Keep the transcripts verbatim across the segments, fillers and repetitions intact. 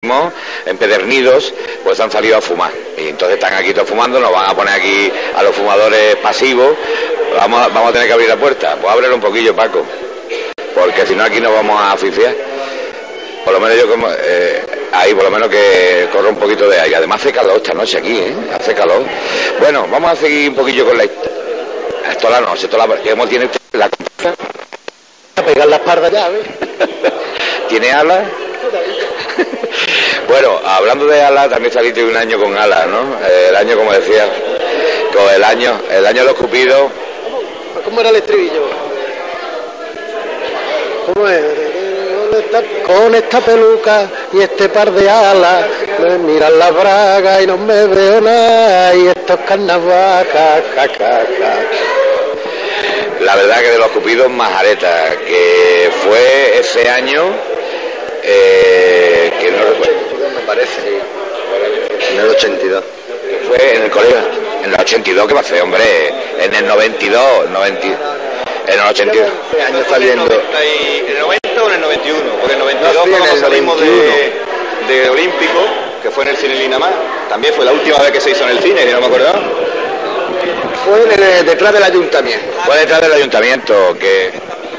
mismo, empedernidos, pues han salido a fumar. Y entonces están aquí todos fumando, nos van a poner aquí a los fumadores pasivos. Vamos a, vamos a tener que abrir la puerta. Pues ábrelo un poquillo, Paco, porque si no aquí nos vamos a asfixiar. Por lo menos yo como... Eh, ahí por lo menos que corra un poquito de aire. Además hace calor esta noche aquí, ¿eh? Hace calor. Bueno, vamos a seguir un poquillo con la... Esto la noche, toda la... ¿Cómo tiene usted la... A pegar la espalda ya, ¿ves? ¿Tiene alas? Bueno, hablando de alas, también saliste un año con alas, ¿no? Eh, el año, como decía, con el año, el año de los Cupidos. ¿Cómo era el estribillo? ¿Cómo es? Con esta peluca y este par de alas, me miran las bragas y no me veo nada, y estos carnavales, ja, ja, ja, ja. La verdad que de los Cupidos, Majareta, que fue ese año, eh, que no recuerdo, me parece, en el ochenta y dos. Fue en el colegio, en el ochenta y dos, ¿qué va a hacer, hombre? En el noventa y dos, noventa, en el ochenta y dos. ¿Qué año saliendo? ¿En el noventa o en el noventa y uno? Porque en el noventa y dos no, cuando salimos de, de Olímpico, que fue en el cine Linamar, también fue la última vez que se hizo en el cine, que no me acuerdo. Fue en el, detrás del ayuntamiento. Fue detrás del ayuntamiento, que...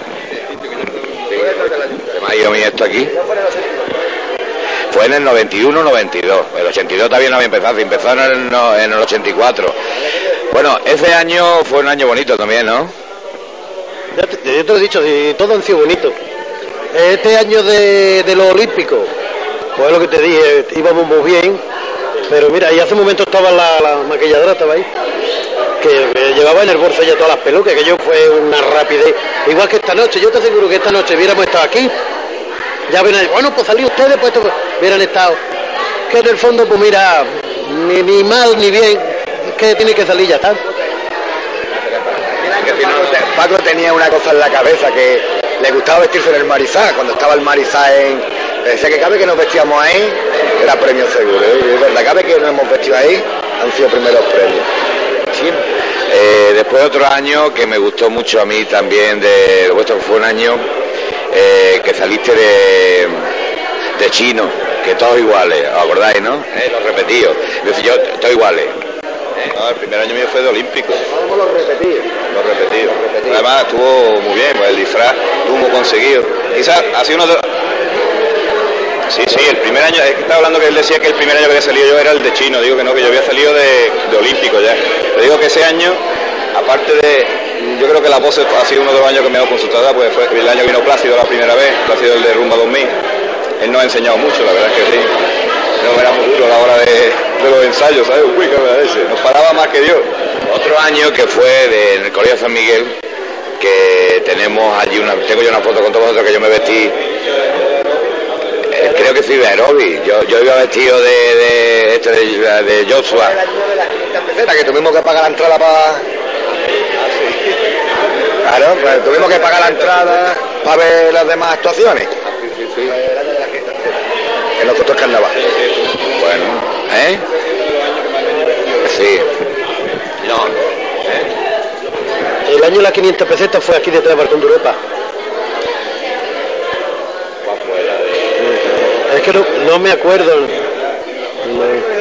¿Se me ha ido a mí esto aquí? Fue en el noventa y uno, noventa y dos. El ochenta y dos todavía no había empezado, empezó en el, no, en el ochenta y cuatro. Bueno, ese año fue un año bonito también, ¿no? Yo te, yo te lo he dicho, todo han sido bonito. Este año de, de los Olímpicos, pues lo que te dije, íbamos muy bien, pero mira, y hace un momento estaba la, la maquilladora, estaba ahí, que, que llevaba en el bolso ya todas las pelucas, que yo fue una rapidez, igual que esta noche. Yo te aseguro que esta noche hubiéramos estado aquí, ya ven, bueno, pues salí ustedes, pues esto, hubieran estado, que en el fondo, pues mira, ni, ni mal ni bien, que tiene que salir ya está. Paco tenía una cosa en la cabeza, que le gustaba vestirse en el Marizá. Cuando estaba el Marizá en... Decía que cada vez que nos vestíamos ahí era premio seguro, ¿eh? Es verdad, cada vez que nos hemos vestido ahí han sido primeros premios. Sí. Eh, después de otro año que me gustó mucho a mí también, de vuestro, fue un año eh, que saliste de, de Chino, que todos iguales, ¿os acordáis, no? Eh, los repetidos. Yo, yo, todos iguales. No, el primer año mío fue de Olímpico. Vamos los repetidos. Los repetidos. Además estuvo muy bien, pues el disfraz estuvo conseguido. Quizás ha sido uno de... Sí, sí, el primer año, es que estaba hablando que él decía que el primer año que había salido yo era el de Chino. Digo que no, que yo había salido de, de Olímpico ya. Le digo que ese año, aparte de... Yo creo que la voz ha sido uno de los años que me he consultado, pues fue el año que vino Plácido la primera vez, Plácido el de Rumba dos mil. Él nos ha enseñado mucho, la verdad es que sí. No era muy duro a la hora de, de los ensayos, ¿sabes? Uy, qué me ese. Nos paraba más que Dios. Otro año que fue de, en el Colegio San Miguel, que tenemos allí una, tengo yo una foto con todos vosotros que yo me vestí, eh, creo que fui de aeróbic, yo, yo iba vestido de, de, este, de, de Joshua. La que tuvimos que pagar la entrada para... Claro, pues tuvimos que pagar la entrada para ver las demás actuaciones. Sí, sí. Que nos costó el carnaval. Bueno, ¿eh? Sí. No. ¿Eh? El año de las quinientas pesetas fue aquí detrás del Balcón de Europa. Es que no, no me acuerdo. No.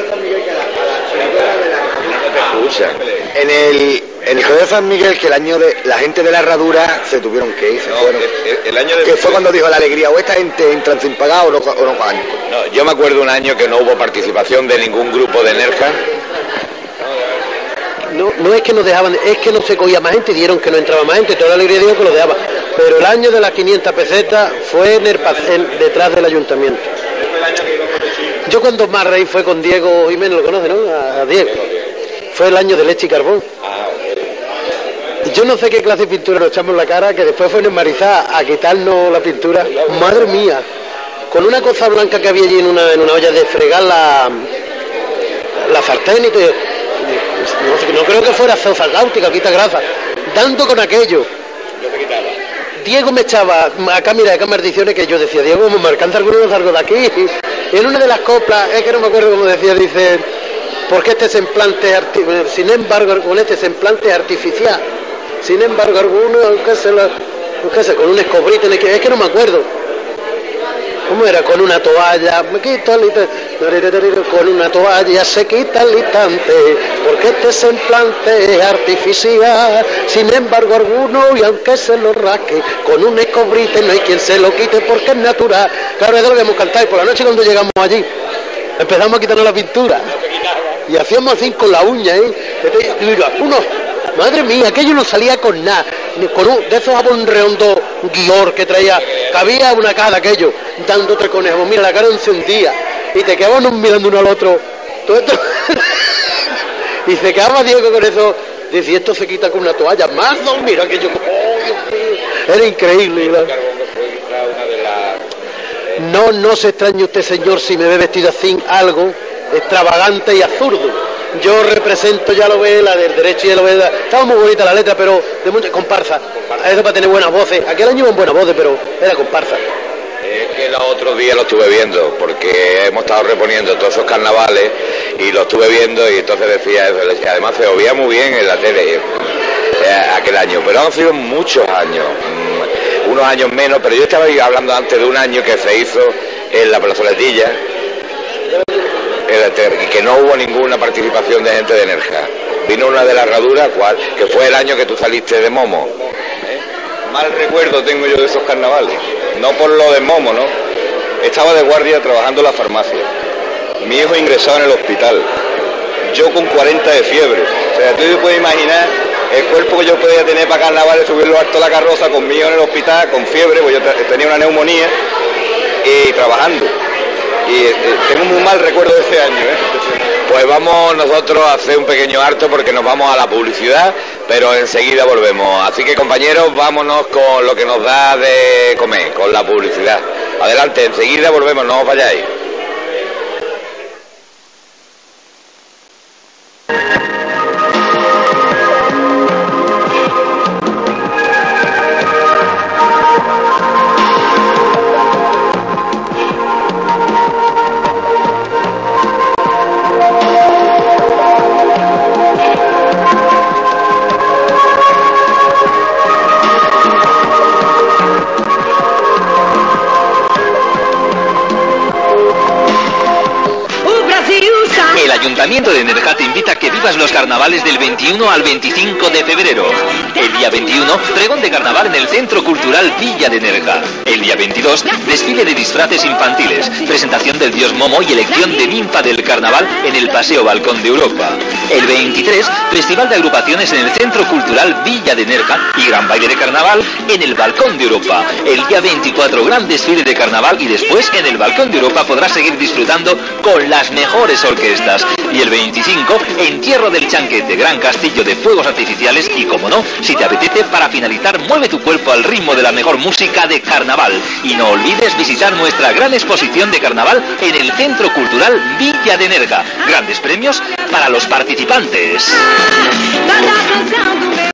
En el, en el Colegio de San Miguel, que el año de la gente de la herradura se tuvieron que ir, se no, fueron. El, el año de... Que fue cuando dijo la alegría, o esta gente entra sin pagar o no, o no pagan. No, yo me acuerdo un año que no hubo participación de ningún grupo de Nerja. No, no es que nos dejaban, es que no se cogía más gente, dieron que no entraba más gente, toda la alegría dijo que lo dejaba. Pero el año de las quinientas pesetas fue en el, en, detrás del ayuntamiento. Yo cuando más reí fue con Diego Jiménez, lo conoce, ¿no? A, a Diego. Fue el año de leche y carbón. Yo no sé qué clase de pintura nos echamos en la cara, que después fue en el Marizá a quitarnos la pintura. Madre mía, con una cosa blanca que había allí en una, en una olla de fregar la, la sartén y todo. No, no creo que fuera salsa cáustica, quita grasa. Dando con aquello. Diego me echaba acá, mira, acá maldiciones que yo decía, Diego, me alcanza alguno, no salgo de aquí. Y en una de las coplas, es que no me acuerdo cómo decía, dice, porque este semblante, sin embargo, con este semblante artificial, sin embargo, alguno, que se lo, que se, con un escobrito, es que no me acuerdo. ¿Cómo era? Con una toalla, me quito el instante, con una toalla se quita el instante, porque este semblante es artificial, sin embargo alguno, y aunque se lo rasque, con un escobrite no hay quien se lo quite porque es natural. Claro, es de lo que hemos cantado, y por la noche cuando llegamos allí, empezamos a quitarnos la pintura, y hacíamos así con la uña, ¿eh? Y digo, uno, madre mía, aquello no salía con nada, con un, de esos jabón redondo guior que traía, que había una cara aquello, dándote conejo, mira la cara encendía, y te quedaban mirando uno al otro, todo esto, y se quedaba Diego con eso, decía, esto se quita con una toalla, más no, mira aquello, oh, Dios mío, era increíble, ¿verdad? No, no se extrañe usted, señor, si me ve vestido así, algo extravagante y absurdo. Yo represento, ya lo ve, la del derecho y ya lo ve, estaba muy bonita la letra, pero de mucha comparsa. A eso para tener buenas voces. Aquel año iban buenas voces, pero era comparsa. Es que los otros días lo estuve viendo, porque hemos estado reponiendo todos esos carnavales y lo estuve viendo y entonces decía eso. Además se oía muy bien en la tele eh, aquel año, pero han sido muchos años, unos años menos, pero yo estaba hablando antes de un año que se hizo en la plazoletilla, y que no hubo ninguna participación de gente de Nerja. Vino una de la herradura, cual, que fue el año que tú saliste de Momo. ¿Eh? Mal recuerdo tengo yo de esos carnavales, no por lo de Momo, ¿no? Estaba de guardia trabajando en la farmacia, mi hijo ingresado en el hospital, yo con cuarenta de fiebre, o sea, tú te puedes imaginar el cuerpo que yo podía tener para carnavales, subirlo alto a la carroza, conmigo en el hospital, con fiebre, pues yo tenía una neumonía, y trabajando. Y eh, tengo un mal recuerdo de ese año, ¿eh? Pues vamos nosotros a hacer un pequeño harto porque nos vamos a la publicidad, pero enseguida volvemos. Así que compañeros, vámonos con lo que nos da de comer, con la publicidad. Adelante, enseguida volvemos, no os vayáis. El Ayuntamiento de Nerja te invita a que vivas los carnavales del veintiuno al veinticinco de febrero. El día veintiuno, pregón de carnaval en el Centro Cultural Villa de Nerja. El día veintidós, desfile de disfraces infantiles, presentación del dios Momo y elección de ninfa del carnaval en el Paseo Balcón de Europa. El veintitrés, festival de agrupaciones en el Centro Cultural Villa de Nerja y gran baile de carnaval en el Balcón de Europa. El día veinticuatro, gran desfile de carnaval y después en el Balcón de Europa podrás seguir disfrutando con las mejores orquestas. Y el veinticinco, entierro del Chanquete, gran castillo de fuegos artificiales y, como no, si te apetece, para finalizar, mueve tu cuerpo al ritmo de la mejor música de carnaval. Y no olvides visitar nuestra gran exposición de carnaval en el Centro Cultural Villa de Nerja. Grandes premios para los participantes.